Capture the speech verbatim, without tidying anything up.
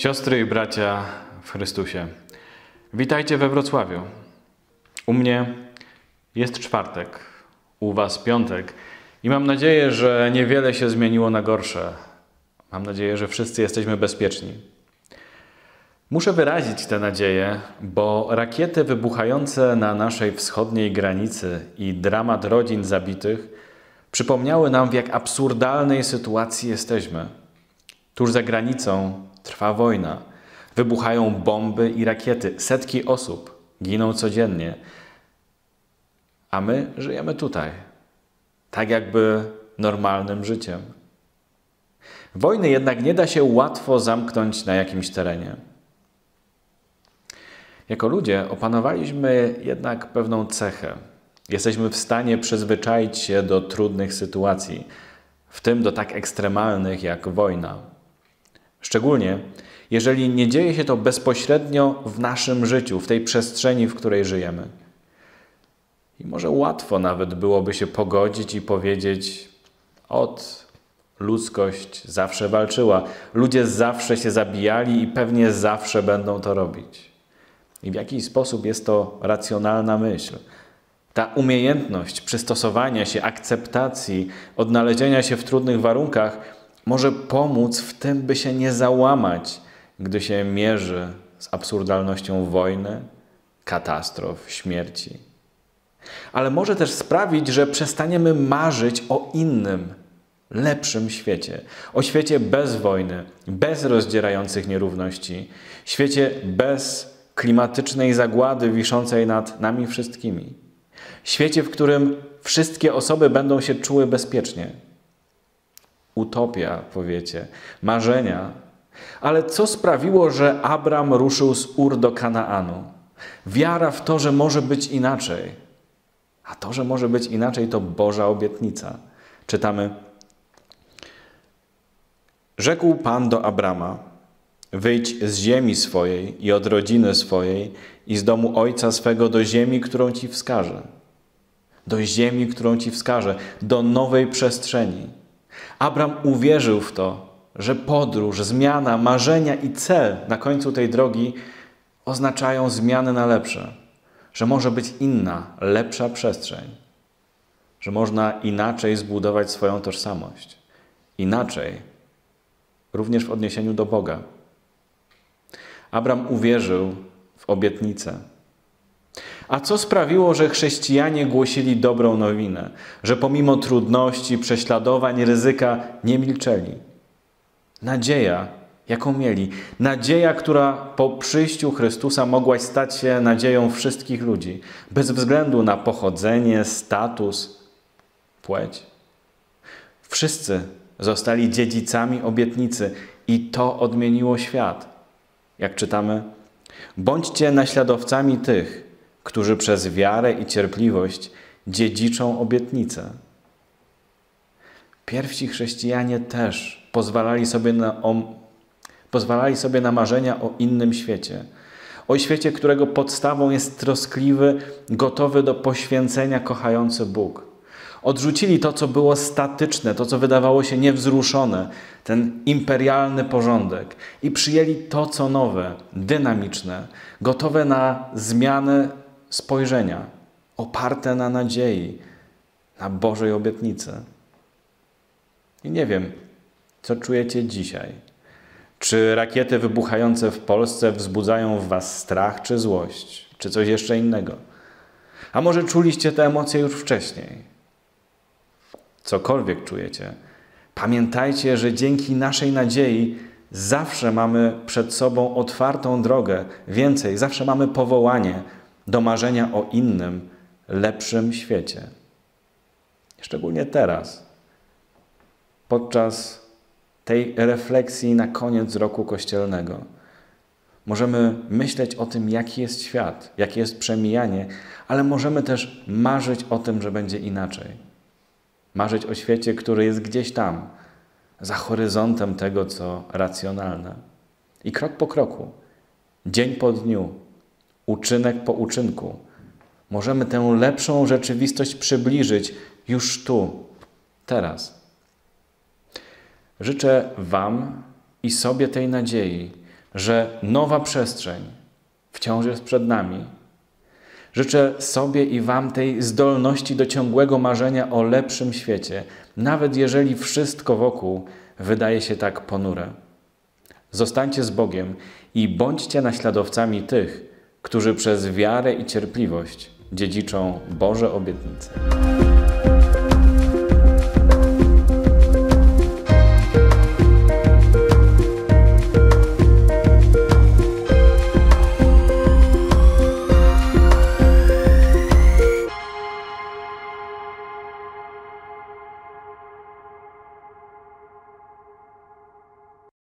Siostry i bracia w Chrystusie, witajcie we Wrocławiu. U mnie jest czwartek, u was piątek i mam nadzieję, że niewiele się zmieniło na gorsze. Mam nadzieję, że wszyscy jesteśmy bezpieczni. Muszę wyrazić tę nadzieję, bo rakiety wybuchające na naszej wschodniej granicy i dramat rodzin zabitych przypomniały nam, w jak absurdalnej sytuacji jesteśmy. Tuż za granicą trwa wojna. Wybuchają bomby i rakiety. Setki osób giną codziennie. A my żyjemy tutaj. Tak jakby normalnym życiem. Wojny jednak nie da się łatwo zamknąć na jakimś terenie. Jako ludzie opanowaliśmy jednak pewną cechę. Jesteśmy w stanie przyzwyczaić się do trudnych sytuacji, w tym do tak ekstremalnych jak wojna. Szczególnie, jeżeli nie dzieje się to bezpośrednio w naszym życiu, w tej przestrzeni, w której żyjemy. I może łatwo nawet byłoby się pogodzić i powiedzieć: ot, ludzkość zawsze walczyła, ludzie zawsze się zabijali i pewnie zawsze będą to robić. I w jakiś sposób jest to racjonalna myśl. Ta umiejętność przystosowania się, akceptacji, odnalezienia się w trudnych warunkach może pomóc w tym, by się nie załamać, gdy się mierzy z absurdalnością wojny, katastrof, śmierci. Ale może też sprawić, że przestaniemy marzyć o innym, lepszym świecie. O świecie bez wojny, bez rozdzierających nierówności. Świecie bez klimatycznej zagłady wiszącej nad nami wszystkimi. Świecie, w którym wszystkie osoby będą się czuły bezpiecznie. Utopia, powiecie, marzenia. Ale co sprawiło, że Abram ruszył z Ur do Kanaanu? Wiara w to, że może być inaczej. A to, że może być inaczej, to Boża obietnica. Czytamy: rzekł Pan do Abrama: wyjdź z ziemi swojej i od rodziny swojej i z domu ojca swego do ziemi, którą Ci wskażę. Do ziemi, którą Ci wskażę, do nowej przestrzeni. Abram uwierzył w to, że podróż, zmiana, marzenia i cel na końcu tej drogi oznaczają zmiany na lepsze. Że może być inna, lepsza przestrzeń. Że można inaczej zbudować swoją tożsamość. Inaczej, również w odniesieniu do Boga. Abram uwierzył w obietnicę. A co sprawiło, że chrześcijanie głosili dobrą nowinę? Że pomimo trudności, prześladowań, ryzyka nie milczeli? Nadzieja, jaką mieli. Nadzieja, która po przyjściu Chrystusa mogła stać się nadzieją wszystkich ludzi. Bez względu na pochodzenie, status, płeć. Wszyscy zostali dziedzicami obietnicy i to odmieniło świat. Jak czytamy: bądźcie naśladowcami tych, którzy przez wiarę i cierpliwość dziedziczą obietnicę. Pierwsi chrześcijanie też pozwalali sobie na, o, pozwalali sobie na marzenia o innym świecie. O świecie, którego podstawą jest troskliwy, gotowy do poświęcenia, kochający Bóg. Odrzucili to, co było statyczne, to, co wydawało się niewzruszone, ten imperialny porządek i przyjęli to, co nowe, dynamiczne, gotowe na zmianę spojrzenia, oparte na nadziei, na Bożej obietnicy. I nie wiem, co czujecie dzisiaj. Czy rakiety wybuchające w Polsce wzbudzają w was strach czy złość, czy coś jeszcze innego? A może czuliście te emocje już wcześniej? Cokolwiek czujecie, pamiętajcie, że dzięki naszej nadziei zawsze mamy przed sobą otwartą drogę, więcej, zawsze mamy powołanie do marzenia o innym, lepszym świecie. Szczególnie teraz, podczas tej refleksji na koniec roku kościelnego, możemy myśleć o tym, jaki jest świat, jakie jest przemijanie, ale możemy też marzyć o tym, że będzie inaczej. Marzyć o świecie, który jest gdzieś tam, za horyzontem tego, co racjonalne. I krok po kroku, dzień po dniu, uczynek po uczynku, możemy tę lepszą rzeczywistość przybliżyć już tu, teraz. Życzę wam i sobie tej nadziei, że nowa przestrzeń wciąż jest przed nami. Życzę sobie i Wam tej zdolności do ciągłego marzenia o lepszym świecie, nawet jeżeli wszystko wokół wydaje się tak ponure. Zostańcie z Bogiem i bądźcie naśladowcami tych, którzy przez wiarę i cierpliwość dziedziczą Boże obietnice.